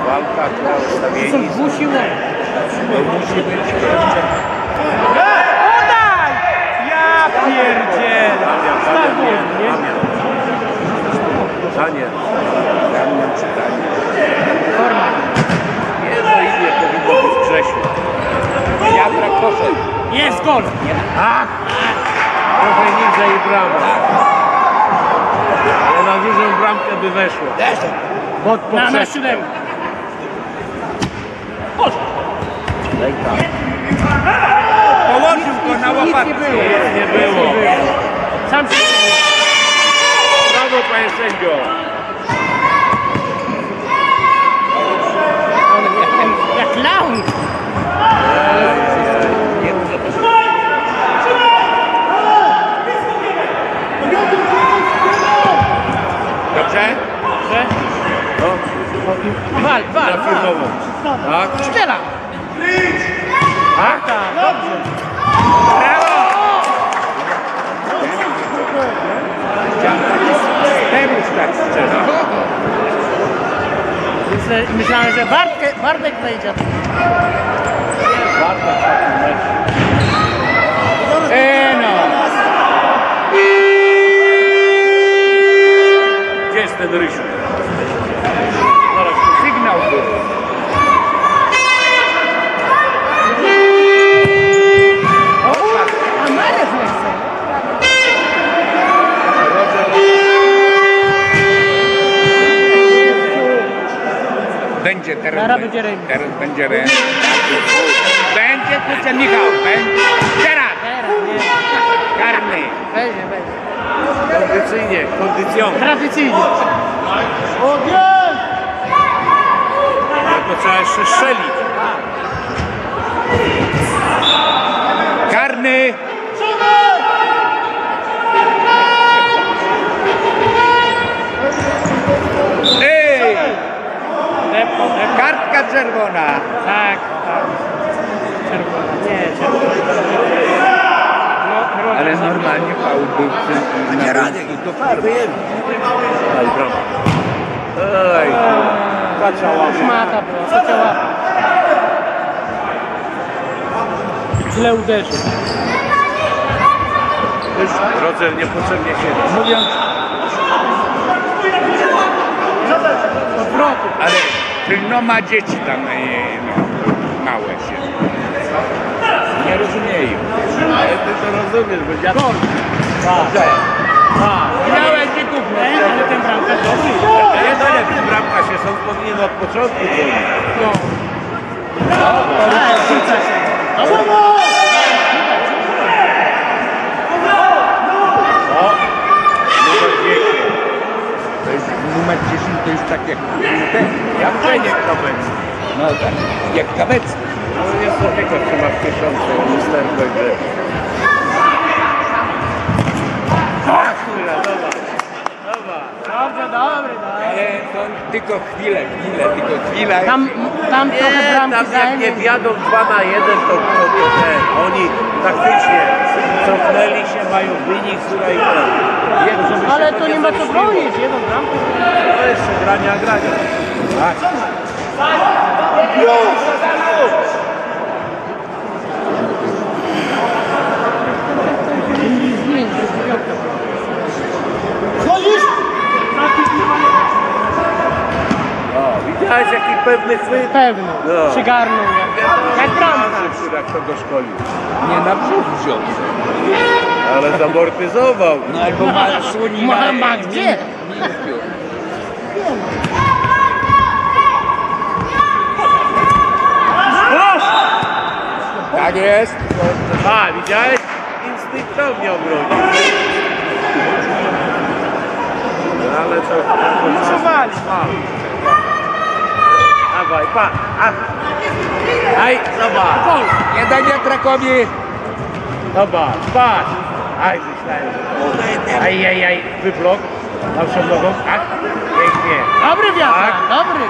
walka, która ustawieni są. To musi być kurczę. Podaj! Ja pierdzielę! Daniel. Czy Daniel? Forma. Jedno imię powinno być Grzesiu. Wiatra poszedł. Jest gol! Ach! Trochę niżej brama. Ale na dużą bramkę by weszło. Pod Na siódemkę. Położył go na łopatkę. Nic nie było. Sam się... Brawo, panie sędzio. Jak clown! Dobrze? Że? No. Wal. Firmową. Tak? Strzela! Tak? Dobrze. Brawo! Temuż tak strzela. Myślałem, że Bartek wejdzie. Bartek No. Gdzie jest ten Rysiu? Zaraz sygnał był. A Marek nie chce. Będzie teraz. Teraz będzie remis. Teraz będzie remis. Będzie kurczę Michał. Teraz. Nie. Karny. Weźmie. Kondycyjnie. Kondycjon. Tradycyjnie. To trzeba jeszcze strzelić. Karny. Ej! Kartka czerwona. Tak. Czerwona. Nie, czerwona. No, Ale normalnie faul był na Radek i to farby. Oj, brawo. Oj, patrza łapy. Szmata była, trzecia łapa. Źle uderzył. Już Rodzer niepotrzebnie się mówiąc, Odwrotu. ale no ma dzieci tam małe się. Nie rozumieją. Ale ty to rozumiesz, bo dziadek... Dobrze. Miałeś nie kupić. Ale ten bramkarz dobry. Jeszcze lepiej bramka się są powinien od początku bronić. No. Rzuca się. Numer 10 to już tak jak ten, jak Czeniek to będzie. No tak, jak Kawecki. No jest to tylko chyba w tysiące ustępy gry. Dobry. Ale to tylko chwilę. Tam trochę bramki Tam jak nie wjadą 2-1, to oni taktycznie cofnęli się, mają wynik, która i ten. Ale to nie ma co bronić, jedną bramkę. To jeszcze grania. Tak. Widziałeś jaki pewny chwyt? Pewno. No. Przygarnął jak bramka. Jak to go szkolił. Nie na brzuch wziął. Ale zamortyzował. No albo ma słonina. Ma gdzie? Tak jest. A, widziałeś? Instynktownie obronił. Ale to... Utrzymali. Dawaj, pa! Aj, zobacz! Nie daj wiatrakowi. Zobacz, patrz! Aj, myślałem. Aj, wyblok. Dalszą nogą. Ach, pięknie. Dobry wiatrak, Tak. dobry.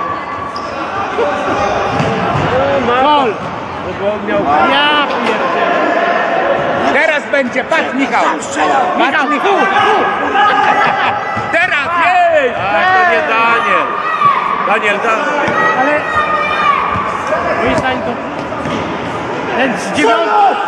Gol! Bo on miał... Ja pierdzielę. Teraz będzie, patrz Michał. Michał, tu. Teraz, jej! A, to nie Daniel. Daniel, da. Ale... Moim zdaniem to... Ten z 9...